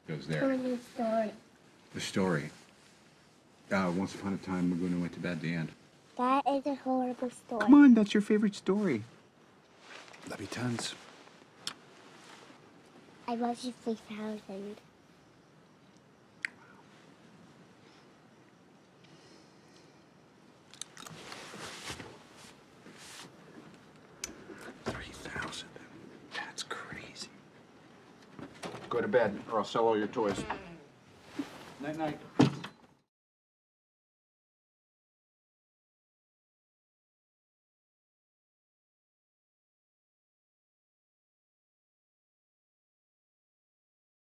Goes there. Tell me the story. The story. Once upon a time, Maguna went to bed. The end. That is a horrible story. Come on, that's your favorite story. Love you tons. I love you 3,000. That's crazy. Go to bed, or I'll sell all your toys. Night-night.